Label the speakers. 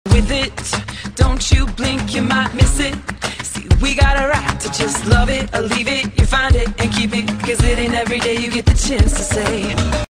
Speaker 1: with it. Don't you blink, you might miss it. See, we got a right to just love it or leave it. You find it and keep it, 'cause it ain't every day you get the chance to say